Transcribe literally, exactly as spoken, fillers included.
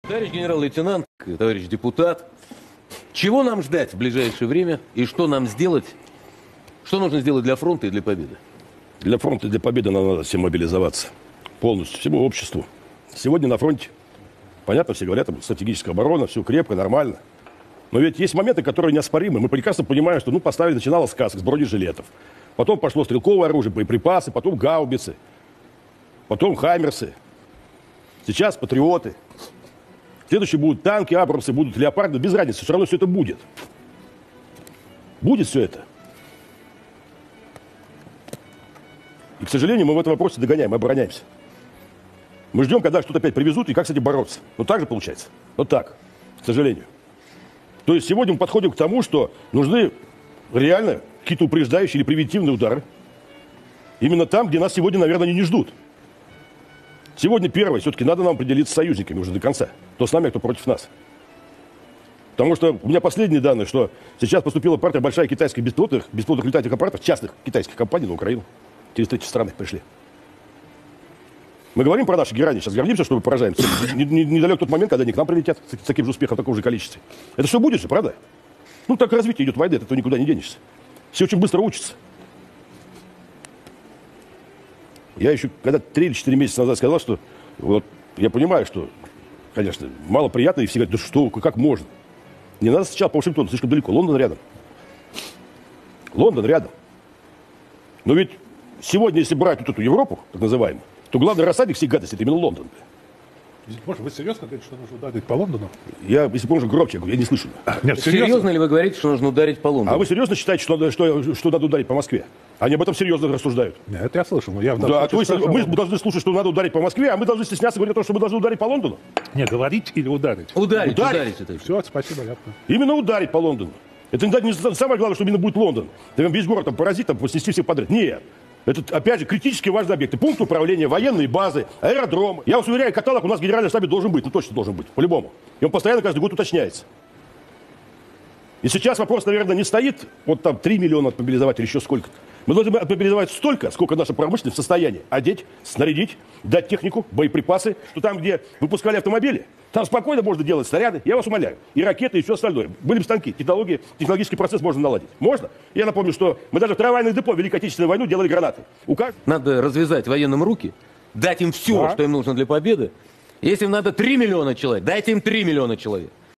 Товарищ генерал-лейтенант, товарищ депутат, чего нам ждать в ближайшее время и что нам сделать, что нужно сделать для фронта и для победы? Для фронта и для победы нам надо всем мобилизоваться. Полностью, всему обществу. Сегодня на фронте, понятно, все говорят, стратегическая оборона, все крепко, нормально. Но ведь есть моменты, которые неоспоримы. Мы прекрасно понимаем, что ну, поставили, начиналось с касок, с бронежилетов. Потом пошло стрелковое оружие, боеприпасы, потом гаубицы, потом хаймерсы. Сейчас патриоты. Следующие будут танки, абрамсы, будут леопарды. Без разницы, все равно все это будет. Будет все это. И, к сожалению, мы в этом вопросе догоняем, мы обороняемся. Мы ждем, когда что-то опять привезут, и как с этим бороться. Вот так же получается. Вот так, к сожалению. То есть сегодня мы подходим к тому, что нужны реально какие-то упреждающие или превентивные удары. Именно там, где нас сегодня, наверное, они не ждут. Сегодня первое, все-таки надо нам определиться с союзниками уже до конца. Кто с нами, а кто против нас. Потому что у меня последние данные, что сейчас поступила партия большая китайских беспилотных, беспилотных летательных аппаратов, частных китайских компаний на Украину. Через третьи страны пришли. Мы говорим про наши герани, сейчас гордимся, что мы поражаемся. Недалек тот момент, когда они к нам прилетят с таким же успехом, в таком же количестве. Это все будет же, правда? Ну, так развитие идет войны, от этого никуда не денешься. Все очень быстро учатся. Я еще, когда три или четыре месяца назад сказал, что вот я понимаю, что, конечно, мало приятно, и все говорят, да что, как можно? Не надо сначала по Вашингтону, слишком далеко. Лондон рядом. Лондон рядом. Но ведь сегодня, если брать вот эту Европу, так называемую, то главный рассадник всей гадости – это именно Лондон. Может, вы серьезно говорите, что нужно ударить по Лондону? Я, если можно, громче, я говорю, я не слышу. Нет, серьезно? серьезно ли вы говорите, что нужно ударить по Лондону? А вы серьезно считаете, что, что, что надо ударить по Москве? Они об этом серьезно рассуждают. Нет, это я слышал, но я... Да, то есть мы должны слушать, что надо ударить по Москве, а мы должны стесняться говорить о том, что мы должны ударить по Лондону? Нет, говорить или ударить? Ударить, ударить. ударить. Это. Все, спасибо, я... Именно ударить по Лондону. Это не самое главное, что именно будет Лондон. Там весь город там поразит, там снести всех подряд. Нет. Это, опять же, критически важные объекты. Пункт управления, военные базы, аэродромы. Я вас уверяю, каталог у нас в генеральном штабе должен быть. Ну, точно должен быть, по-любому. И он постоянно каждый год уточняется. И сейчас вопрос, наверное, не стоит, вот там три миллиона отмобилизовать или еще сколько-то. Мы должны отмобилизовать столько, сколько наша промышленность в состоянии одеть, снарядить, дать технику, боеприпасы, что там, где выпускали автомобили, там спокойно можно делать снаряды, я вас умоляю, и ракеты, и все остальное. Были бы станки, технологии, технологический процесс можно наладить. Можно? Я напомню, что мы даже в трамвайных депо в Великой Отечественную войну делали гранаты. У каждого... Надо развязать военным руки, дать им все, да. что им нужно для победы. Если им надо три миллиона человек, дайте им три миллиона человек.